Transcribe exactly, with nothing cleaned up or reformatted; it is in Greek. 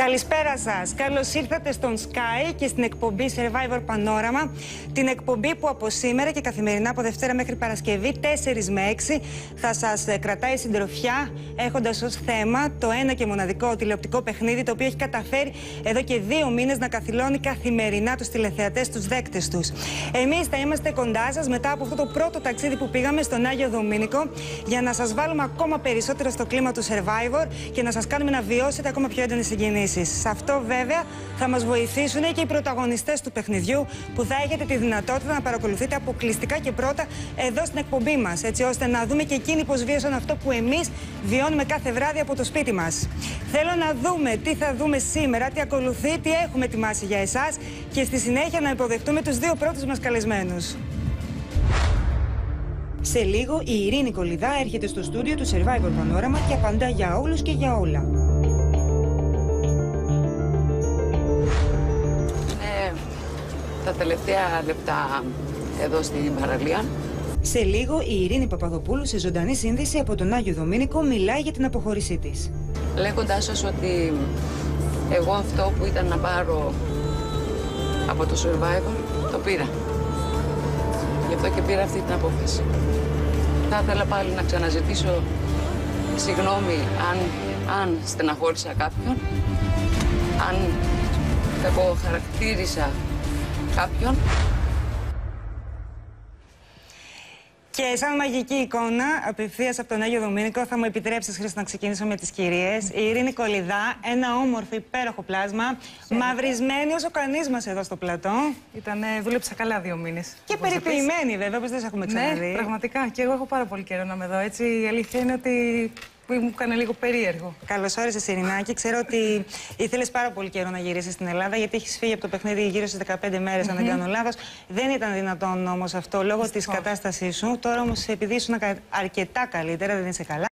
Καλησπέρα σας. Καλώς ήρθατε στον Sky και στην εκπομπή Survivor Panorama. Την εκπομπή που από σήμερα και καθημερινά από Δευτέρα μέχρι Παρασκευή τέσσερις με έξι θα σας κρατάει συντροφιά, έχοντας ως θέμα το ένα και μοναδικό τηλεοπτικό παιχνίδι, το οποίο έχει καταφέρει εδώ και δύο μήνες να καθυλώνει καθημερινά τους τηλεθεατές, τους δέκτες τους. Εμείς θα είμαστε κοντά σας μετά από αυτό το πρώτο ταξίδι που πήγαμε στον Άγιο Δομήνικο, για να σας βάλουμε ακόμα περισσότερο στο κλίμα του Survivor και να σας κάνουμε να βιώσετε ακόμα πιο έντονες συγκινήσεις. Σε αυτό βέβαια θα μας βοηθήσουν και οι πρωταγωνιστές του παιχνιδιού, που θα έχετε τη δυνατότητα να παρακολουθείτε αποκλειστικά και πρώτα εδώ στην εκπομπή μας, έτσι ώστε να δούμε και εκείνοι πώς βίωσαν αυτό που εμείς βιώνουμε κάθε βράδυ από το σπίτι μας. Θέλω να δούμε τι θα δούμε σήμερα, τι ακολουθεί, τι έχουμε ετοιμάσει για εσάς και στη συνέχεια να υποδεχτούμε τους δύο πρώτους μας καλεσμένους. Σε λίγο η Ειρήνη Κολιδά έρχεται στο στούντιο του Survivor Panorama και απαντά για όλους και για όλα. Τα τελευταία λεπτά εδώ στην παραλία. Σε λίγο η Ειρήνη Παπαδοπούλου, σε ζωντανή σύνδεση από τον Άγιο Δομήνικο, μιλάει για την αποχώρησή της. Λέγοντάς σας ότι εγώ αυτό που ήταν να πάρω από το Survivor, το πήρα. Γι' αυτό και πήρα αυτή την απόφαση. Θα ήθελα πάλι να ξαναζητήσω συγγνώμη αν, αν στεναχώρησα κάποιον, αν εγώ χαρακτήρισα κάποιον. Και σαν μαγική εικόνα, απευθείας από τον Άγιο Δομήνικο, θα μου επιτρέψεις, Χρήστο, να ξεκινήσω με τις κυρίες. Η Ειρήνη Κολιδά, ένα όμορφο, υπέροχο πλάσμα, μαυρισμένη όσο κανείς μας εδώ στο πλατό. Ήτανε, δούλεψα καλά δύο μήνες. Και περιποιημένη, βέβαια, όπως δεν σε έχουμε ξαναδεί. Ναι, πραγματικά. Και εγώ έχω πάρα πολύ καιρό να είμαι εδώ. Έτσι, η αλήθεια είναι ότι μου έκανε λίγο περίεργο. Καλώς όρισες, Ειρηνάκη. Ξέρω ότι ήθελες πάρα πολύ καιρό να γυρίσεις στην Ελλάδα, γιατί έχεις φύγει από το παιχνίδι γύρω στις δεκαπέντε μέρες, mm-hmm. αν δεν κάνω λάθος. Δεν ήταν δυνατόν όμως αυτό λόγω της κατάστασής σου. Τώρα όμως, επειδή ήσουν αρκετά καλύτερα, δεν είσαι καλά,